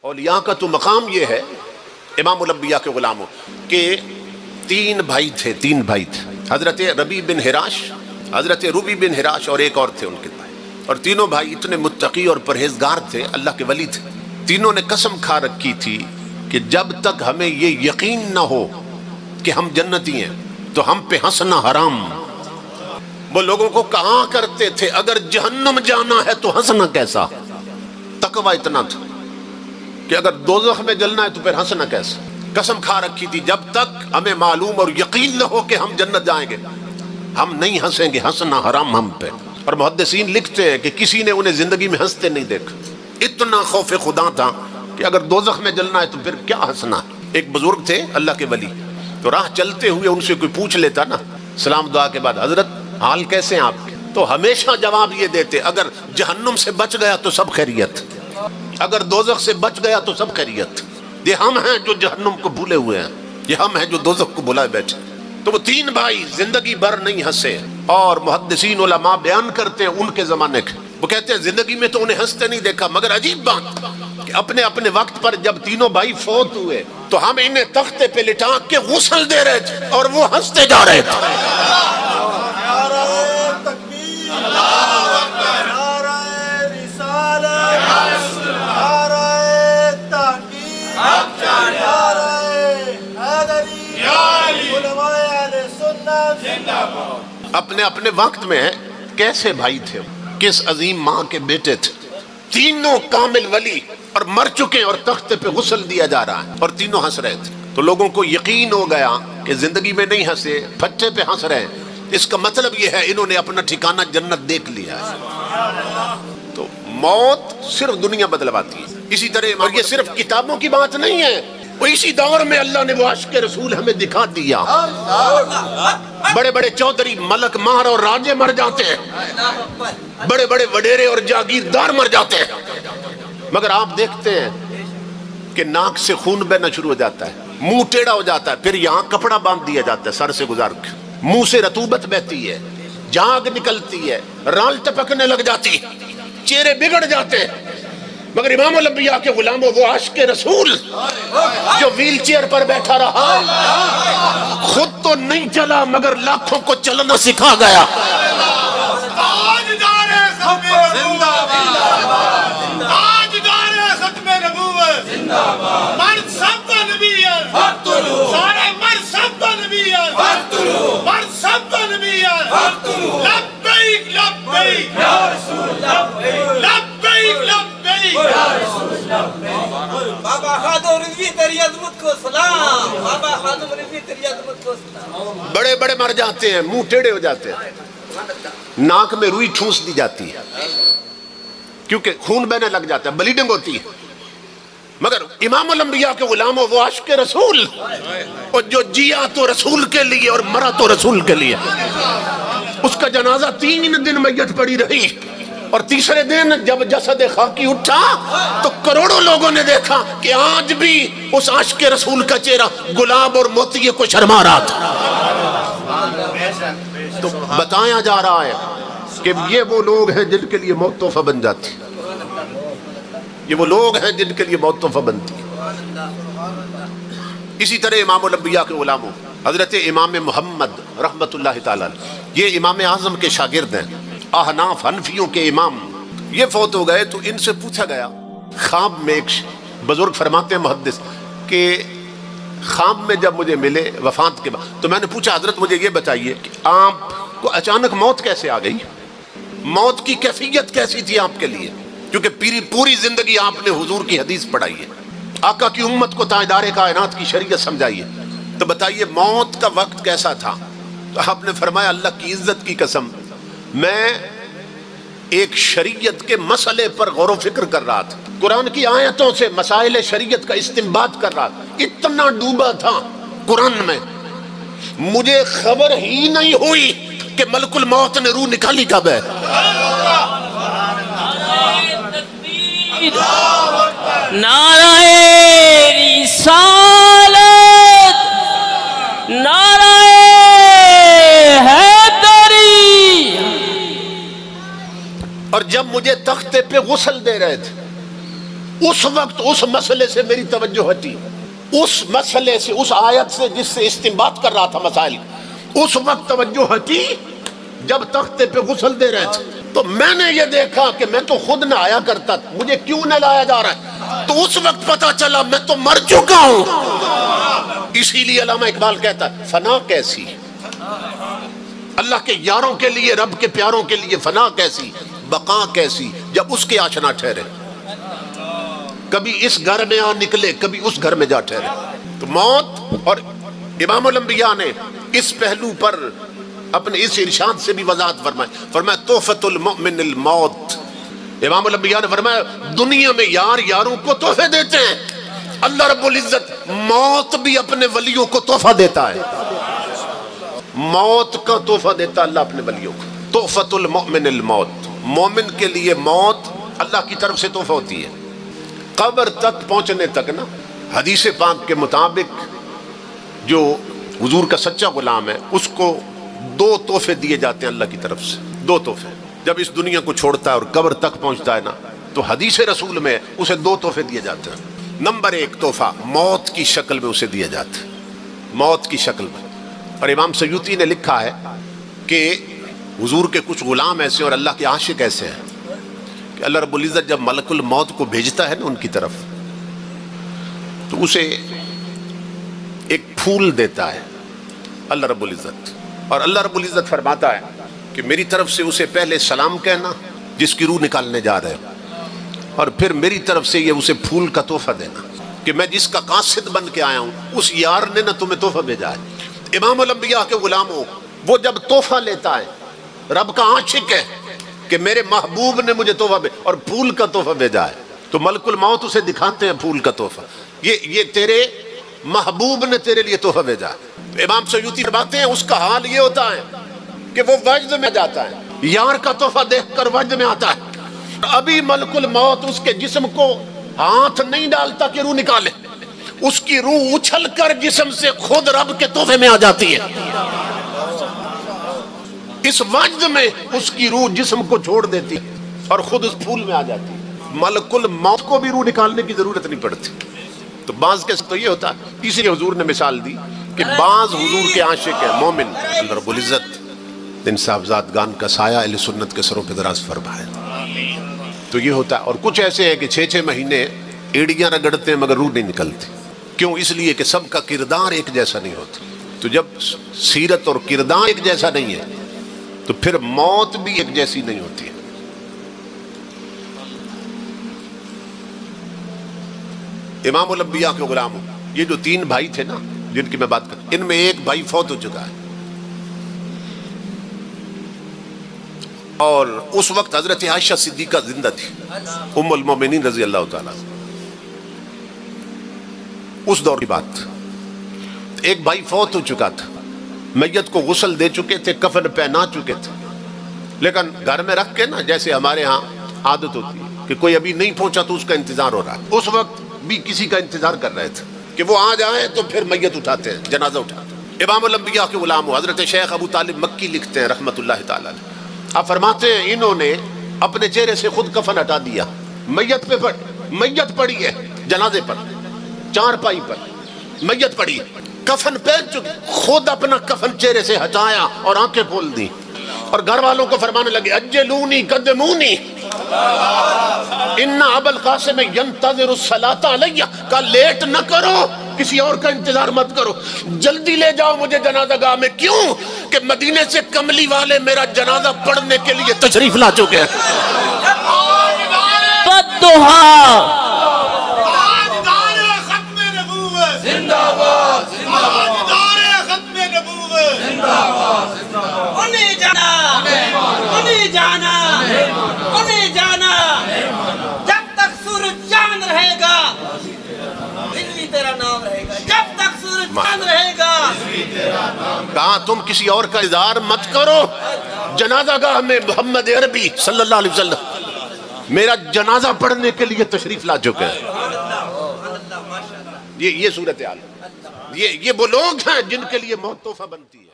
اولیاء کا تو مقام یہ ہے امام الانبیاء کے غلاموں کہ تین بھائی تھے حضرت ربیع بن حراش، حضرت ربیع بن حراش اور ایک اور تھے ان کے بھائی، اور تینوں بھائی اتنے متقی اور پرہیزگار تھے، اللہ کے ولی تھے۔ تینوں نے قسم کھا رکھی تھی کہ جب تک ہمیں یہ یقین نہ ہو کہ ہم جنتی ہیں تو ہم پہ ہنسنا حرام۔ وہ لوگوں کو کہا کرتے تھے اگر جہنم جانا ہے تو ہنسنا کیسا؟ تقوی اتنا تھا کہ اگر دوزخ میں جلنا ہے تو پھر ہنسنا کیسا؟ قسم کھا رکھی تھی جب تک ہمیں معلوم اور یقین نہ ہو کہ ہم جنت جائیں گے ہم نہیں ہنسیں گے، ہنسنا حرام ہم پہ۔ اور محدثین لکھتے ہیں کہ کسی نے انہیں زندگی میں ہنستے نہیں دیکھا، اتنا خوف خدا تھا کہ اگر دوزخ میں جلنا ہے تو پھر کیا ہنسنا۔ ایک بزرگ تھے اللہ کے ولی، تو راہ چلتے ہوئے ان سے کوئی پوچھ لیتا نا سلام دعا کے بعد حضرت حال کیسے ہیں آپ کے، تو ہمیشہ جواب یہ دیتے اگر جہنم سے بچ گیا تو سب خیریت، اگر دوزخ سے بچ گیا تو سب خیریت۔ یہ ہم ہیں جو جہنم کو بھولے ہوئے ہیں، یہ ہم ہیں جو دوزخ کو بھلائے بیٹھے۔ تو وہ تین بھائی زندگی بھر نہیں ہنسے، اور محدثین علماء بیان کرتے ہیں ان کے زمانے کے، وہ کہتے ہیں زندگی میں تو انہیں ہنستے نہیں دیکھا، مگر عجیب بات کہ اپنے اپنے وقت پر جب تینوں بھائی فوت ہوئے تو ہم انہیں تختے پہ لٹا کے غسل دے رہے تھے اور وہ ہنستے جا رہے تھے۔ اپنے اپنے وقت میں کیسے بھائی تھے، کس عظیم ماں کے بیٹے تھے، تینوں کامل ولی اور مر چکے اور تختے پہ غسل دیا جا رہا ہے اور تینوں ہنس رہے تھے۔ تو لوگوں کو یقین ہو گیا کہ زندگی میں نہیں ہنسے، پھٹے پہ ہنس رہے ہیں، اس کا مطلب یہ ہے انہوں نے اپنا ٹھکانہ جنت دیکھ لیا ہے۔ تو موت صرف دنیا بدلواتی ہے، اسی طرح اور یہ صرف کتابوں کی بات نہیں ہے، وہ اسی دور میں اللہ نے وہ عشق رسول ہمیں دکھا دیا۔ بڑے بڑے چودھری، ملک مہر اور راجے مر جاتے ہیں، بڑے بڑے وڈیرے اور جاگیردار مر جاتے ہیں، مگر آپ دیکھتے ہیں کہ ناک سے خون بہنا شروع ہو جاتا ہے، منہ ٹیڑھا ہو جاتا ہے، پھر یہاں کپڑا باندھ دیا جاتا ہے سر سے گزار کے، منہ سے رطوبت بہتی ہے، جاگ نکلتی ہے، رال ٹپکنے لگ جاتی، چہرے بگڑ جاتے ہیں، مگر امام الانبیاء کے غلاموں وہ عاشق رسول جو ویل چیئر پر بیٹھا رہا، خود تو نہیں چلا مگر لاکھوں کو چلنا سکھا گیا۔ بابا خادم رضوی تیری عظمت کو سلام، بابا خادم رضوی تیری عظمت کو سلام۔ بڑے بڑے مر جاتے ہیں، منہ ٹیڑھے ہو جاتے ہیں، ناک میں روئی ٹھونس دی جاتی ہے کیونکہ خون بہنے لگ جاتا ہے، بلیڈنگ ہوتی ہے، مگر امام الانبیاء کے غلاموں وہ عاشق رسول اور جو جیا تو رسول کے لیے اور مرا تو رسول کے لیے، اس کا جنازہ 3 دن میت پڑی رہی، اور تیسرے دن جب جسد خاکی اٹھا تو کروڑوں لوگوں نے دیکھا کہ آج بھی اس عاشق رسول کا چہرہ گلاب اور موتیے کو شرما رہا تھا۔ تو بتایا جا رہا ہے کہ یہ وہ لوگ ہیں جن کے لیے موت تحفہ بن جاتی، یہ وہ لوگ ہیں جن کے لیے موت تحفہ بنتی۔ اسی طرح امام الانبیاء کے غلاموں حضرت امام محمد رحمت اللہ تعالی یہ امام اعظم کے شاگرد ہیں، احناف حنفیوں کے امام، یہ فوت ہو گئے تو ان سے پوچھا گیا خواب میں، ایک بزرگ فرماتے ہیں محدث کہ خواب میں جب مجھے ملے وفات کے بعد تو میں نے پوچھا حضرت مجھے یہ بتائیے کہ آپ کو اچانک موت کیسے آ گئی، موت کی کیفیت کیسی تھی آپ کے لیے، کیونکہ پوری زندگی آپ نے حضور کی حدیث پڑھائی ہے، آقا کی امت کو تاجدار کائنات کی شریعت سمجھائی ہے، تو بتائیے موت کا وقت کیسا تھا؟ تو آپ نے فرمایا اللہ کی عزت کی قسم میں ایک شریعت کے مسئلے پر غور و فکر کر رہا تھا، قرآن کی آیتوں سے مسائل شریعت کا استنباط کر رہا تھا، اتنا ڈوبا تھا قرآن میں، مجھے خبر ہی نہیں ہوئی کہ ملک الموت نے روح نکالی کب ہے۔ نعرہ رسالت، نعرہ حیدری۔ اور جب مجھے تختے پہ غسل دے رہے تھے اس وقت اس مسئلے سے میری توجہ ہٹی، اس مسئلے سے، اس آیت سے جس سے استنباط کر رہا تھا مسائل، اس وقت توجہ ہٹی جب تختے پہ غسل دے رہے تھے۔ تو میں نے یہ دیکھا کہ میں تو خود نہ آیا کرتا، مجھے کیوں نہ لایا جا رہا ہے؟ تو اس وقت پتا چلا میں تو مر چکا ہوں۔ اسی لیے علامہ اقبال کہتا ہے فنا کیسی، اللہ کے یاروں کے لیے، رب کے پیاروں کے لیے فنا کیسی، بقا کیسی جب اس کے آشنا ٹھہرے، کبھی اس گھر میں آ نکلے کبھی اس گھر میں جا ٹھہرے۔ تو موت، اور امام الانبیاء نے اس پہلو پر اپنے اس ارشاد سے بھی وضاحت فرمایا تحفۃ المؤمن الموت۔ امام الانبیاء نے فرمایا دنیا میں یار یاروں کو تحفے دیتے ہیں، اللہ رب العزت موت بھی اپنے ولیوں کو تحفہ دیتا ہے، موت کا تحفہ دیتا اللہ اپنے ولیوں کو۔ تحفۃ المؤمن الموت، مومن کے لیے موت اللہ کی طرف سے تحفہ ہوتی ہے۔ قبر تک پہنچنے تک نا، حدیث پاک کے مطابق جو حضور کا سچا غلام ہے اس کو 2 تحفے دیے جاتے ہیں اللہ کی طرف سے، 2 تحفے۔ جب اس دنیا کو چھوڑتا ہے اور قبر تک پہنچتا ہے نا، تو حدیث رسول میں اسے 2 تحفے دیے جاتے ہیں۔ نمبر 1 تحفہ موت کی شکل میں اسے دیا جاتا ہے، موت کی شکل میں۔ اور امام سیوطی نے لکھا ہے کہ حضور کے کچھ غلام ایسے اور اللہ کے عاشق ایسے ہیں کہ اللہ رب العزت جب ملک الموت کو بھیجتا ہے نا ان کی طرف، تو اسے ایک پھول دیتا ہے اللہ رب العزت، اور اللہ رب العزت فرماتا ہے کہ میری طرف سے اسے پہلے سلام کہنا جس کی روح نکالنے جا رہے ہیں، اور پھر میری طرف سے یہ اسے پھول کا تحفہ دینا کہ میں جس کا قاصد بن کے آیا ہوں اس یار نے نہ تمہیں تحفہ بھیجا ہے۔ امام الانبیاء کے غلاموں، وہ جب تحفہ لیتا ہے، رب کا عاشق ہے کہ میرے محبوب نے مجھے تحفہ بھیجا اور پھول کا تحفہ بھیجا ہے، تو ملک الموت اسے دکھاتے ہیں پھول کا تحفہ، یہ تیرے محبوب نے تیرے لیے تحفہ بھیجا ہے۔ امام سیوطی فرماتے ہیں اس کا حال یہ ہوتا ہے کہ وہ وجد میں جاتا ہے، یار کا تحفہ دیکھ کر وجد میں آتا ہے، ابھی ملک الموت اس کے جسم کو ہاتھ نہیں ڈالتا کہ روح نکالے، اس کی روح اچھل کر جسم سے خود رب کے تحفے میں آ جاتی ہے۔ اس وجد میں اس کی روح جسم کو چھوڑ دیتی اور خود اس پھول میں آ جاتی ہے، ملک الموت کو بھی روح نکالنے کی ضرورت نہیں پڑتی۔ تو بعض کے تو یہ ہوتا ہے، اسی لیے حضور نے مثال دی کہ بعض حضور کے عاشق ہیں مومن، اللہ رب العزت ان صاحبزادگان کا سایہ اہل سنت کے سروں پہ دراز فرمائے۔ تو یہ ہوتا ہے، اور کچھ ایسے ہیں کہ 6 مہینے ایڑیاں رگڑتے ہیں مگر روح نہیں نکلتی، کیوں؟ اس لیے کہ سب کا کردار ایک جیسا نہیں ہوتا۔ تو جب سیرت اور کردار ایک جیسا نہیں ہے تو پھر موت بھی ایک جیسی نہیں ہوتی ہے۔ امام الانبیاء کے غلاموں، یہ جو 3 بھائی تھے نا جن کی میں بات کروں، ان میں ایک بھائی فوت ہو چکا ہے، اور اس وقت حضرت عائشہ صدیقہ زندہ تھی، ام المومنین رضی اللہ تعالیٰ۔ اس دور کی بات، ایک بھائی فوت ہو چکا تھا، میت کو غسل دے چکے تھے، کفن پہنا چکے تھے، لیکن گھر میں رکھ کے نا، جیسے ہمارے ہاں عادت ہوتی ہے کہ کوئی ابھی نہیں پہنچا تو اس کا انتظار ہو رہا ہے، اس وقت بھی کسی کا انتظار کر رہے تھے کہ وہ آ جائیں تو پھر میت اٹھاتے ہیں، جنازہ اٹھاتے ہیں۔ امام الانبیاء کے غلام حضرت شیخ ابو طالب مکی لکھتے ہیں رحمت اللہ تعالیٰ، آپ فرماتے ہیں انہوں نے اپنے چہرے سے خود کفن ہٹا دیا، میت پڑی ہے جنازے پر، 4 پائی پر میت پڑی، کفن پہن چکے، خود اپنا کفن چہرے سے ہٹایا اور آنکھیں کھول دی، اور گھر والوں کو فرمانے لگے اجلونی قدمونی ان ابا القاسم ینتظر الصلاۃ علیہ، کہ لیٹ نہ کرو، کسی اور کا انتظار مت کرو، جلدی لے جاؤ مجھے جنازہ گاہ میں، کیوں کہ مدینے سے کملی والے میرا جنازہ پڑھنے کے لیے تشریف لا چکے ہیں۔ انہیں جانا جب تک سورج چاند رہے گا دلی تیرا نام رہے گا، جب تک سورج چاند رہے گا۔ کہاں تم کسی اور کا انتظار مت کرو، جنازہ گاہ میں محمد عربی صلی اللہ علیہ وسلم میرا جنازہ پڑھنے کے لیے تشریف لا چکے ہیں۔ یہ صورتحال، یہ وہ لوگ ہیں جن کے لیے موت تحفہ بنتی ہے۔